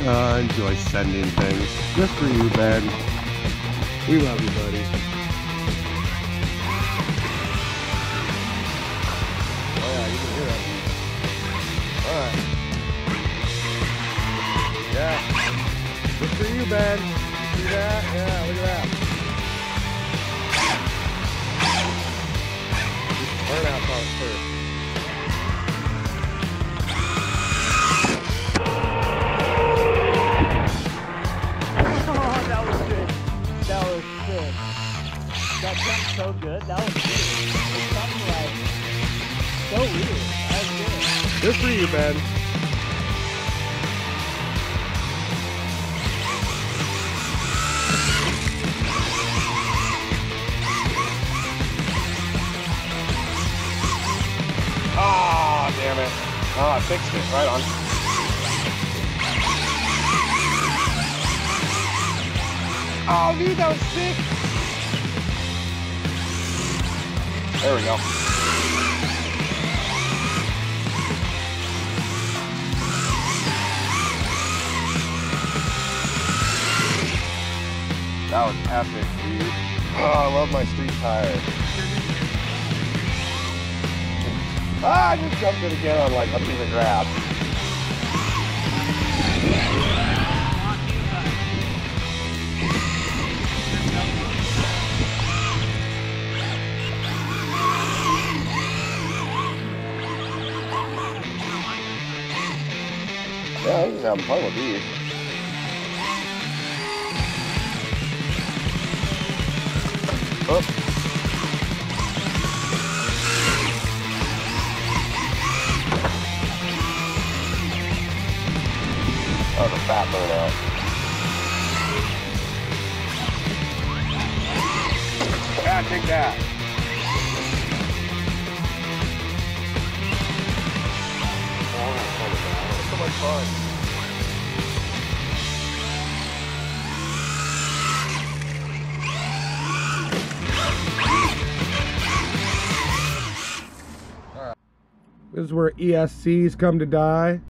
Enjoy sending things. Just for you, Ben. We love you, buddy. Oh yeah, you can hear that. Alright. Yeah. Good for you, Ben. You see that? Yeah, look at that. Burnout's on it first. That jumped so good. That was good. It's something like so weird. That was good. Good for you, Ben. Ah, damn it. Oh, I fixed it. Right on. Oh, dude, that was sick. There we go. That was epic, dude. Oh, I love my street tires. Ah, I just jumped it again on like a piece of grass. Yeah, I'm just having fun with these. Oh. That was a fat burnout. Yeah, take that. Oh, so much fun. This is where ESCs come to die.